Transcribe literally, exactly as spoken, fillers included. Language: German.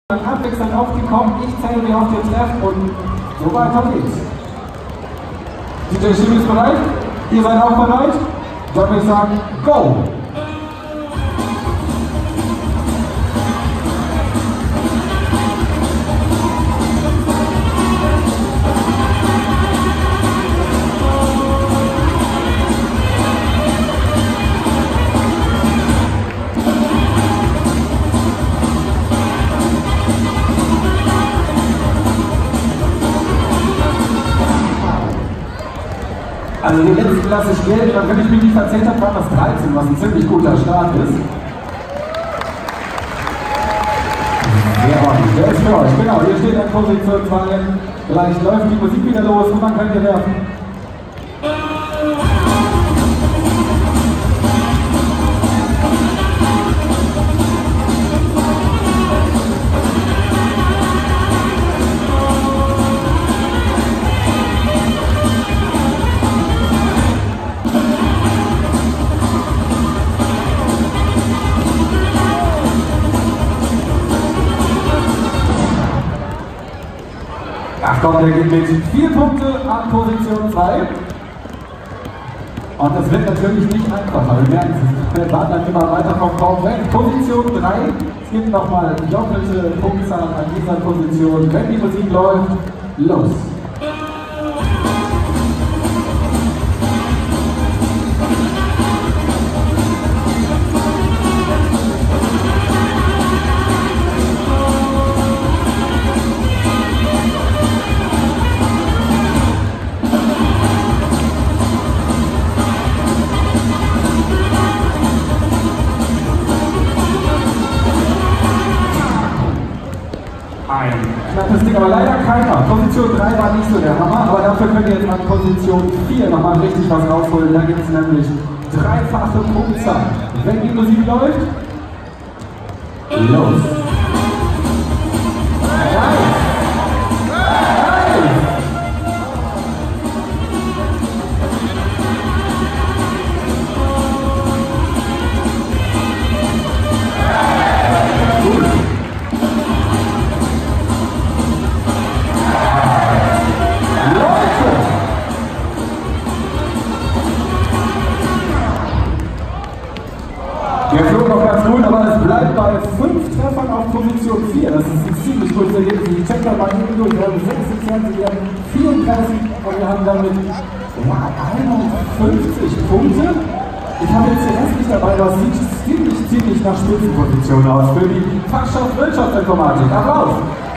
Dann abwechselnd aufgekommen, ich zähle mir auf den Treff und so weiter geht's. D J Schim ist bereit? Ihr seid auch bereit? Dann würde ich sagen, go! Also die letzten lasse ich gelb, dann wenn ich mich nicht verzählt habe, war das dreizehn, was ein ziemlich guter Start ist. Sehr ordentlich, der ist für euch, genau, hier steht ein Positionswagen, gleich läuft die Musik wieder los und dann könnt ihr werfen. Ach komm, der geht mit vier Punkte an Position zwei. Und das wird natürlich nicht einfacher. Wir merken es, der Bad dann immer weiter vom Baum weg. Position drei. Es gibt nochmal doppelte Punktzahl an dieser Position. Wenn die Musik läuft, los! Ein knappes Ding, aber leider keiner. Position drei war nicht so der Hammer, aber dafür könnt ihr jetzt an Position vier nochmal richtig was rausholen. Da gibt es nämlich dreifache Punktzahl. Wenn die Musik läuft, los! Der flog noch ganz gut, aber es bleibt bei fünf Treffern auf Position vier. Das ist ein ziemlich gutes Ergebnis. Ich check da mal eben durch. Wir haben sechsundzwanzig, wir haben vierunddreißig und wir haben damit ja, einundfünfzig Punkte. Ich habe jetzt den Rest nicht dabei, das sieht ziemlich, ziemlich nach Spitzenposition aus für die Fachschaft Wirtschaftsinformatik. Applaus!